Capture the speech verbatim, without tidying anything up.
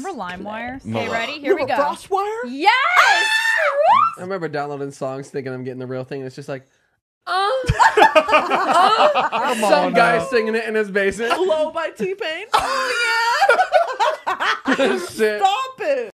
Remember LimeWire? Okay, ready? Here we go. Frostwire? Yes! I remember downloading songs thinking I'm getting the real thing, and it's just like, uh, uh, some guy singing it in his basement. Hello by T-Pain. Oh, yeah! Shit. Stop it.